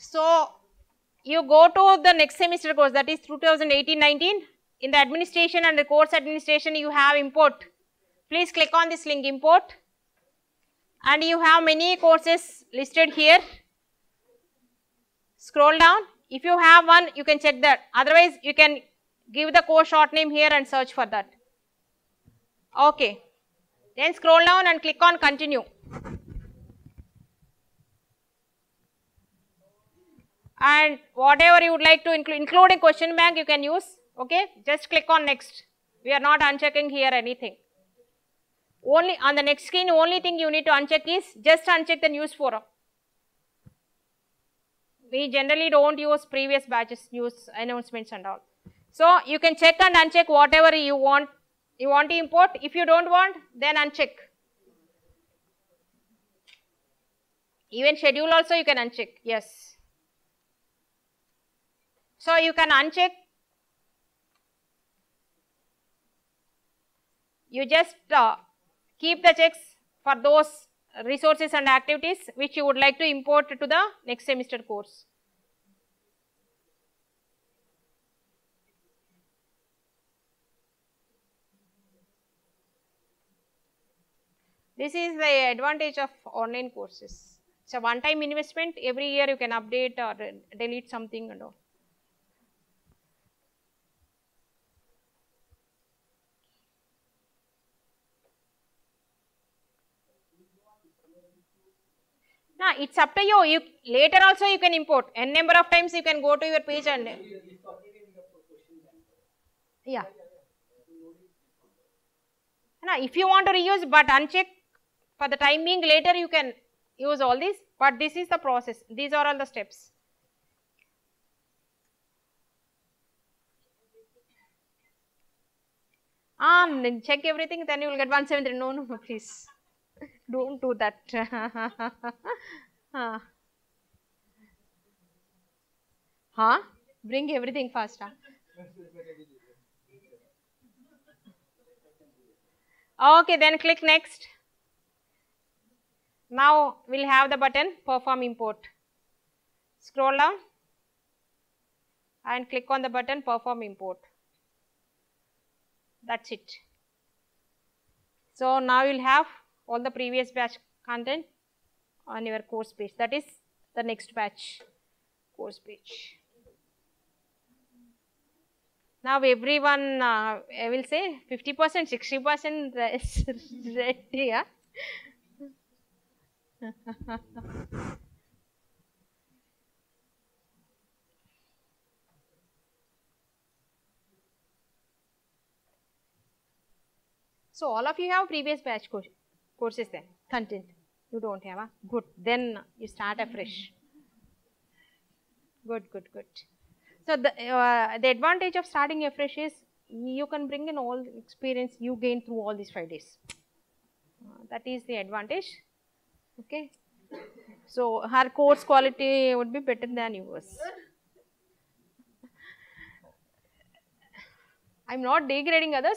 So you go to the next semester course, that is 2018-19. In the administration and the course administration, you have import. Please click on this link, import, and you have many courses listed here. Scroll down. If you have one, you can check that. Otherwise, you can give the course short name here and search for that. Okay. Then scroll down and click on continue. And whatever you would like to include, including question bank, you can use. Okay. Just click on next. We are not unchecking here anything. Only on the next screen, only thing you need to uncheck is just uncheck the news forum. We generally don't use previous batches news announcements and all. So you can check and uncheck whatever you want. You want to import. If you don't want, then uncheck. Even schedule also you can uncheck. Yes. So you can uncheck. You just keep the checks for those resources and activities which you would like to import to the next semester course. This is the advantage of online courses. It's a one-time investment. Every year you can update or delete something and all. Now it's up to you. Later also you can import. N number of times you can go to your page and yeah. Now if you want to reuse but uncheck for the time being, later you can use all this, but this is the process. These are all the steps. Check everything, then you will get 173. No, please. Don't do that. Bring everything fast. Okay, then click next. Now we'll have the button perform import. Scroll down and click on the button perform import. That's it. So now you'll have all the previous batch content on your course page. That is the next batch course page. Now everyone, I will say 50%, 60% is ready. Yeah? So all of you have previous batch courses then, content. You don't have, good. Then you start afresh. Good. So the advantage of starting afresh is you can bring in all the experience you gain through all these 5 days. That is the advantage. Okay. So her course quality would be better than yours. I am not degrading others.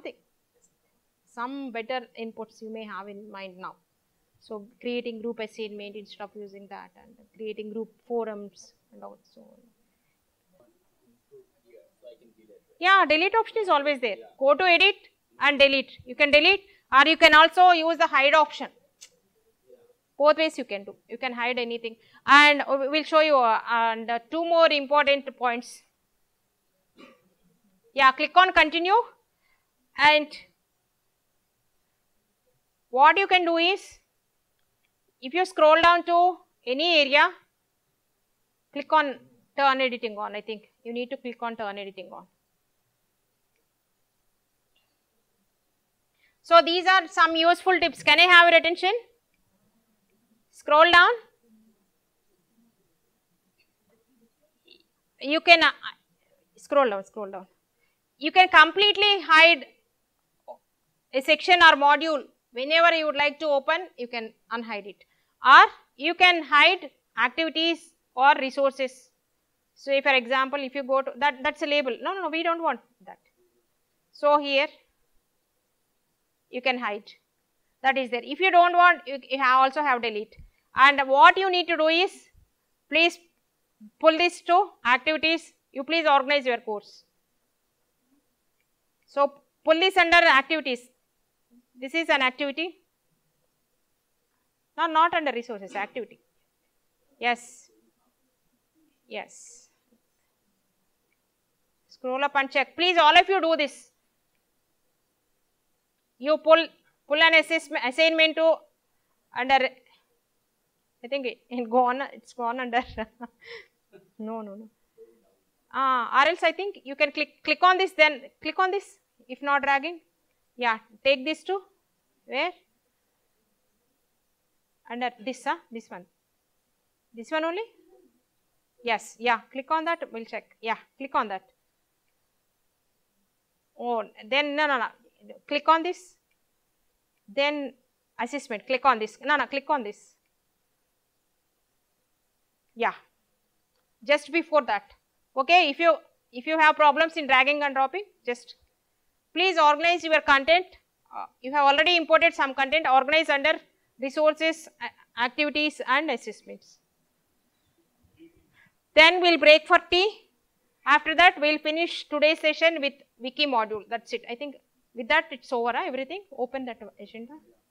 Some better inputs you may have in mind now. So creating group assignment instead of using that, and creating group forums and also. Yeah, delete option is always there. Go to edit and delete. You can delete, or you can also use the hide option. Both ways you can do. You can hide anything, and we will show you and 2 more important points. Yeah, click on continue, and what you can do is, if you scroll down to any area, click on turn editing on. I think you need to click on turn editing on. So these are some useful tips. Can I have your attention? Scroll down. You can scroll down. You can completely hide a section or module. Whenever you would like to open, you can unhide it, or you can hide activities or resources. So if, for example, if you go to that's a label. No, we don't want that. So here you can hide. That is there. If you don't want, you also have delete. And what you need to do is, please pull this to activities. You please organize your course. So, pull this under activities. This is an activity. No, not under resources, activity. Yes. Yes. Scroll up and check. Please, all of you do this. You pull an assignment to under, I think it's gone under. No. Or else I think you can click on this, then click on this if not dragging. Yeah, take this to where? Under this, this one. This one only? Yes, yeah, click on that, we'll check. Yeah, click on that. Oh, then no. Click on this. Then assessment, click on this. No, click on this. Yeah, just before that. Okay, if you have problems in dragging and dropping, just please organize your content. You have already imported some content, organize under resources, activities and assessments. Then we will break for tea. After that, we will finish today's session with wiki module. That's it. I think with that it's over, everything. Open that agenda.